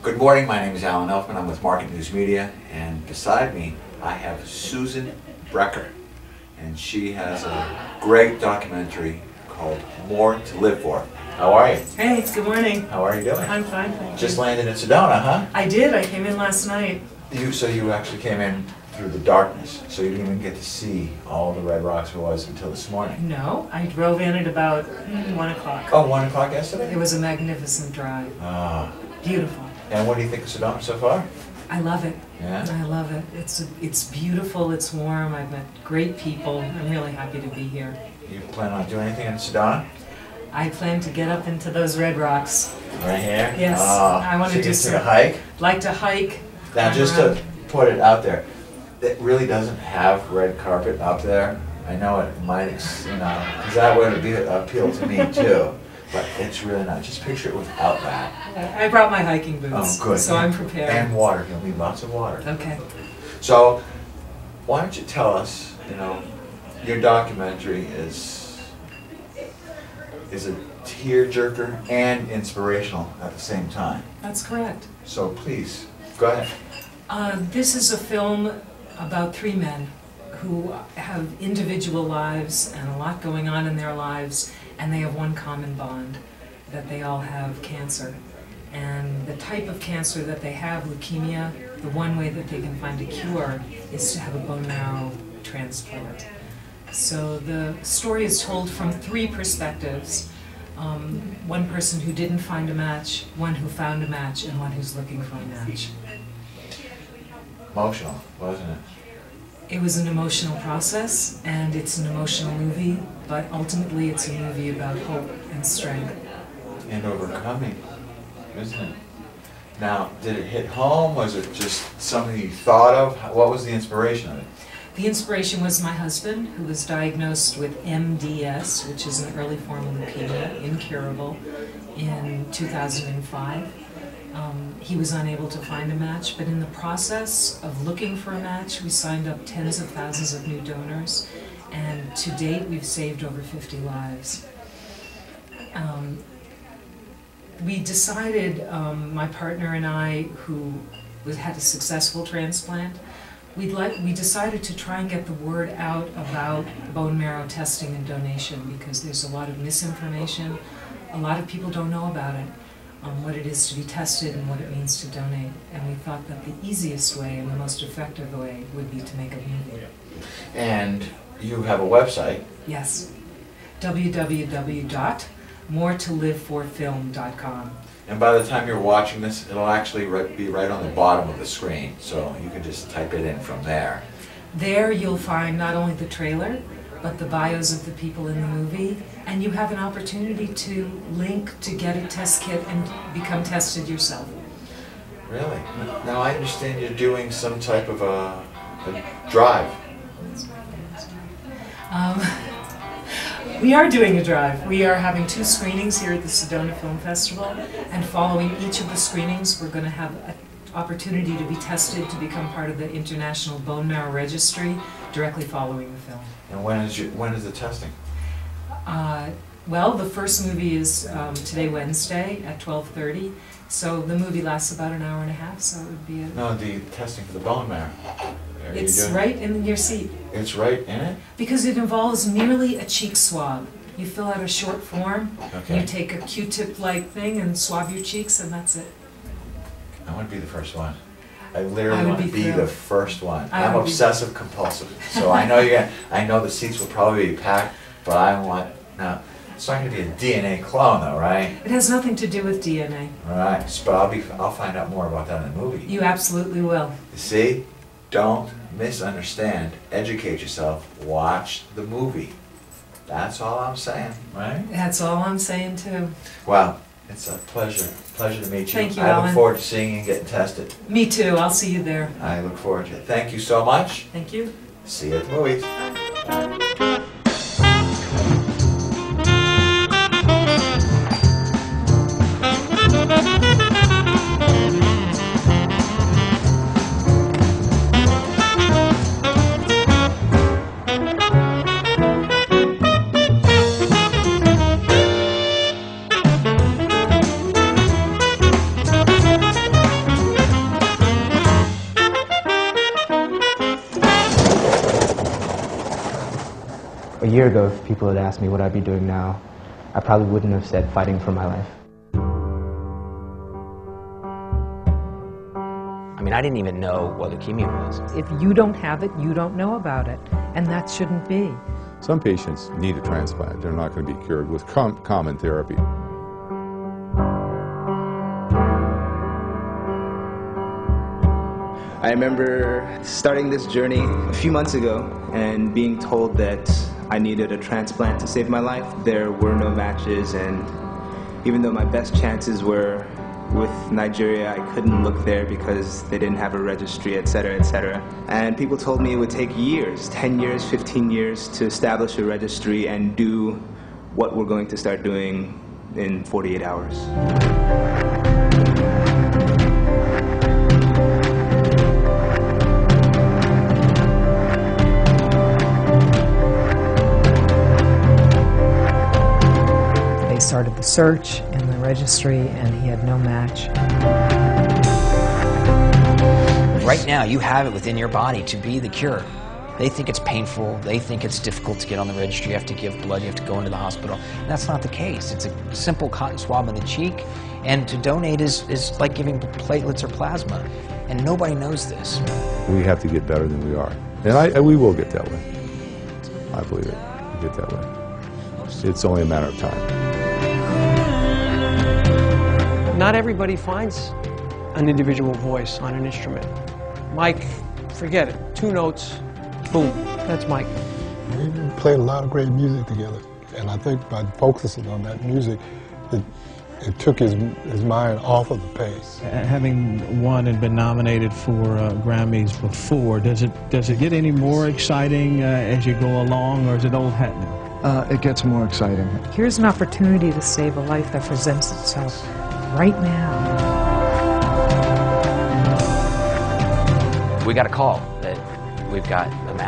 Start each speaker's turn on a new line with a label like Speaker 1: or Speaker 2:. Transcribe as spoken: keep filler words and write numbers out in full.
Speaker 1: Good morning, my name is Alan Elfman. I'm with Market News Media, and beside me I have Susan Brecker, and she has a great documentary called More to Live For. How are you?
Speaker 2: Hey, good morning.
Speaker 1: How are you doing?
Speaker 2: I'm fine, thank
Speaker 1: Just
Speaker 2: you.
Speaker 1: landed in Sedona, huh?
Speaker 2: I did, I came in last night.
Speaker 1: You, so you actually came in through the darkness, so you didn't even get to see all the Red Rocks there was until this morning.
Speaker 2: No, I drove in at about mm, one o'clock.
Speaker 1: Oh, one o'clock yesterday?
Speaker 2: It was a magnificent drive.
Speaker 1: Ah.
Speaker 2: Beautiful.
Speaker 1: And what do you think of Sedona so far?
Speaker 2: I love it.
Speaker 1: Yeah?
Speaker 2: I love it. It's a, it's beautiful, it's warm, I've met great people. I'm really happy to be here.
Speaker 1: You plan on doing anything in Sedona?
Speaker 2: I plan to get up into those Red Rocks.
Speaker 1: Right here?
Speaker 2: Yes,
Speaker 1: Oh,
Speaker 2: I want
Speaker 1: so
Speaker 2: to do
Speaker 1: you
Speaker 2: some.
Speaker 1: take a hike?
Speaker 2: Like to hike.
Speaker 1: Now,
Speaker 2: climb
Speaker 1: just
Speaker 2: around.
Speaker 1: to put it out there, it really doesn't have red carpet up there. I know it might, you know, because that would be appeal to me too. But it's really not. Just picture it without that.
Speaker 2: I brought my hiking boots.
Speaker 1: Oh, good.
Speaker 2: So
Speaker 1: and,
Speaker 2: I'm prepared.
Speaker 1: And water. You'll need lots of water.
Speaker 2: Okay.
Speaker 1: So, why don't you tell us? You know, your documentary is is a tearjerker and inspirational at the same time.
Speaker 2: That's correct.
Speaker 1: So please, go ahead.
Speaker 2: Uh, this is a film about three men who have individual lives and a lot going on in their lives, and they have one common bond, that they all have cancer. And the type of cancer that they have, leukemia, the one way that they can find a cure is to have a bone marrow transplant. So the story is told from three perspectives. Um, one person who didn't find a match, one who found a match, and one who's looking for a match.
Speaker 1: Emotional, wasn't it?
Speaker 2: It was an emotional process, and it's an emotional movie, but ultimately it's a movie about hope and strength.
Speaker 1: And overcoming, isn't it? Now, did it hit home? Was it just something you thought of? What was the inspiration of it?
Speaker 2: The inspiration was my husband, who was diagnosed with M D S, which is an early form of leukemia, incurable, in two thousand five. Um, he was unable to find a match, but in the process of looking for a match, we signed up tens of thousands of new donors, and to date we've saved over fifty lives. Um, we decided, um, my partner and I, who was, had a successful transplant, we'd like, we decided to try and get the word out about bone marrow testing and donation, because there's a lot of misinformation. A lot of people don't know about it. Um, what it is to be tested and what it means to donate. And we thought that the easiest way and the most effective way would be to make a movie.
Speaker 1: And you have a website.
Speaker 2: Yes. w w w dot more to live for film dot com.
Speaker 1: And by the time you're watching this, it'll actually be right on the bottom of the screen, so you can just type it in from there.
Speaker 2: There you'll find not only the trailer, but the bios of the people in the movie, and you have an opportunity to link to get a test kit and become tested yourself.
Speaker 1: Really? Now I understand you're doing some type of a, a drive.
Speaker 2: Um, we are doing a drive. We are having two screenings here at the Sedona Film Festival, and following each of the screenings we're going to have an opportunity to be tested to become part of the International Bone Marrow Registry directly following the film.
Speaker 1: And when is your, when is the testing?
Speaker 2: Uh, well, the first movie is um, today, Wednesday, at twelve thirty. So the movie lasts about an hour and a half, so it would be a...
Speaker 1: No, the testing for the bone marrow. Are you
Speaker 2: It's
Speaker 1: doing-
Speaker 2: right in your seat.
Speaker 1: It's right in it?
Speaker 2: Because it involves merely a cheek swab. You fill out a short form,
Speaker 1: Okay.
Speaker 2: you take a Q-tip-like thing and swab your cheeks, and that's it.
Speaker 1: I want to be the first one. I literally
Speaker 2: I would
Speaker 1: want to
Speaker 2: be
Speaker 1: be the
Speaker 2: thrilled.
Speaker 1: first one.
Speaker 2: I
Speaker 1: I'm
Speaker 2: would be-
Speaker 1: obsessive compulsive. So I know you're gonna, I know the seats will probably be packed, but I want, now, it's not going to be a D N A clone though, right?
Speaker 2: It has nothing to do with D N A.
Speaker 1: Alright, so, but I'll be, I'll find out more about that in the movie.
Speaker 2: You absolutely will.
Speaker 1: You see? Don't misunderstand. Educate yourself. Watch the movie. That's all I'm saying, right?
Speaker 2: That's all I'm saying too.
Speaker 1: Well, it's a pleasure. Pleasure to meet you.
Speaker 2: Thank you,
Speaker 1: I look
Speaker 2: Alan.
Speaker 1: forward to seeing you and getting tested.
Speaker 2: Me too. I'll see you there.
Speaker 1: I look forward to it. Thank you so much.
Speaker 2: Thank you.
Speaker 1: See you at the movies.
Speaker 3: year ago, if people had asked me what I'd be doing now, I probably wouldn't have said fighting for my life.
Speaker 4: I mean, I didn't even know what leukemia was.
Speaker 2: If you don't have it, you don't know about it, and that shouldn't be.
Speaker 5: Some patients need a transplant. They're not going to be cured with com common therapy.
Speaker 3: I remember starting this journey a few months ago and being told that I needed a transplant to save my life. There were no matches, and even though my best chances were with Nigeria, I couldn't look there because they didn't have a registry, et cetera, et cetera. And people told me it would take years, ten years, fifteen years to establish a registry and do what we're going to start doing in forty-eight hours.
Speaker 2: They started the search and the registry, and he had no match.
Speaker 4: Right now, you have it within your body to be the cure. They think it's painful. They think it's difficult to get on the registry. You have to give blood. You have to go into the hospital. And that's not the case. It's a simple cotton swab in the cheek, and to donate is, is like giving platelets or plasma. And nobody knows this.
Speaker 5: We have to get better than we are. And I, and we will get that way. I believe it. We'll get that way. It's only a matter of time.
Speaker 6: Not everybody finds an individual voice on an instrument. Mike, forget it. Two notes, boom, that's Mike.
Speaker 7: We played a lot of great music together, and I think by focusing on that music, it, it took his, his mind off of the pace.
Speaker 8: Having won and been nominated for uh, Grammys before, does it, does it get any more exciting uh, as you go along, or is it old hat now?
Speaker 9: Uh, it gets more exciting.
Speaker 2: Here's an opportunity to save a life that presents itself right now.
Speaker 4: We got a call that we've got a match.